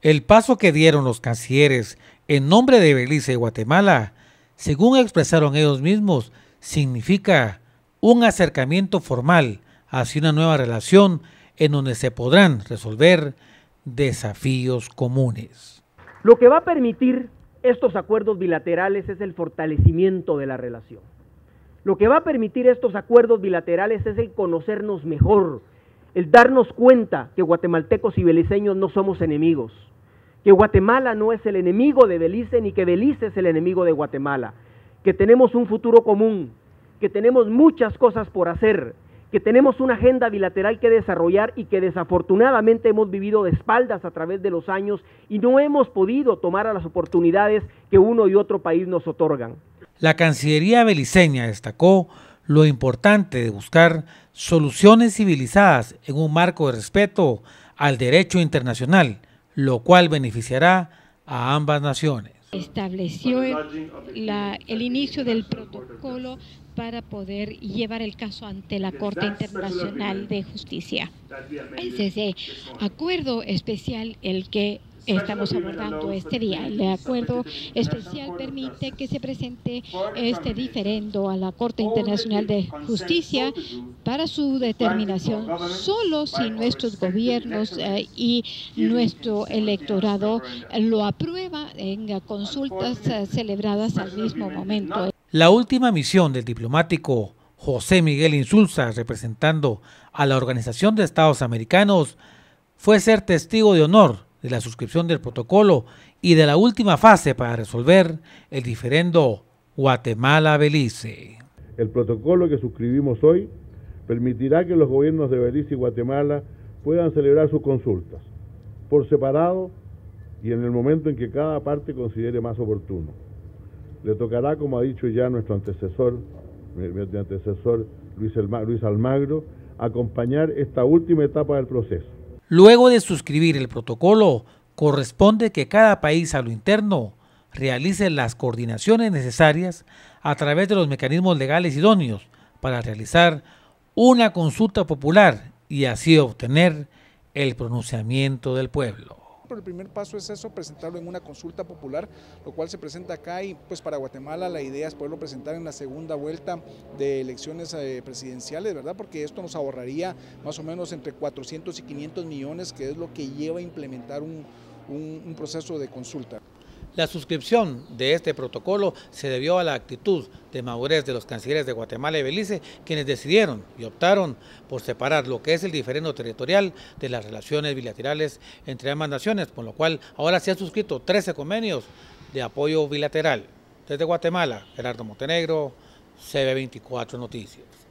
El paso que dieron los cancilleres en nombre de Belice y Guatemala, según expresaron ellos mismos, significa un acercamiento formal hacia una nueva relación en donde se podrán resolver desafíos comunes. Lo que va a permitir estos acuerdos bilaterales es el fortalecimiento de la relación. Lo que va a permitir estos acuerdos bilaterales es el conocernos mejor, el darnos cuenta que guatemaltecos y beliceños no somos enemigos, que Guatemala no es el enemigo de Belice ni que Belice es el enemigo de Guatemala, que tenemos un futuro común, que tenemos muchas cosas por hacer, que tenemos una agenda bilateral que desarrollar y que desafortunadamente hemos vivido de espaldas a través de los años y no hemos podido tomar a las oportunidades que uno y otro país nos otorgan. La Cancillería beliceña destacó lo importante de buscar soluciones civilizadas en un marco de respeto al derecho internacional, lo cual beneficiará a ambas naciones. Estableció el inicio del protocolo para poder llevar el caso ante la Corte Internacional de Justicia. Es ese acuerdo especial el que estamos abordando este día. El acuerdo especial permite que se presente este diferendo a la Corte Internacional de Justicia para su determinación solo si nuestros gobiernos y nuestro electorado lo aprueba en consultas celebradas al mismo momento. La última misión del diplomático José Miguel Insulza, representando a la Organización de Estados Americanos, fue ser testigo de honor de la suscripción del protocolo y de la última fase para resolver el diferendo Guatemala-Belice. El protocolo que suscribimos hoy permitirá que los gobiernos de Belice y Guatemala puedan celebrar sus consultas por separado y en el momento en que cada parte considere más oportuno. Le tocará, como ha dicho ya nuestro antecesor, mi antecesor Luis Almagro, acompañar esta última etapa del proceso. Luego de suscribir el protocolo, corresponde que cada país a lo interno realice las coordinaciones necesarias a través de los mecanismos legales idóneos para realizar una consulta popular y así obtener el pronunciamiento del pueblo. Pero el primer paso es eso, presentarlo en una consulta popular, lo cual se presenta acá y pues para Guatemala la idea es poderlo presentar en la segunda vuelta de elecciones presidenciales, ¿verdad? Porque esto nos ahorraría más o menos entre 400 y 500 millones, que es lo que lleva a implementar un proceso de consulta. La suscripción de este protocolo se debió a la actitud de madurez de los cancilleres de Guatemala y Belice, quienes decidieron y optaron por separar lo que es el diferendo territorial de las relaciones bilaterales entre ambas naciones, con lo cual ahora se han suscrito 13 convenios de apoyo bilateral. Desde Guatemala, Gerardo Montenegro, CB24 Noticias.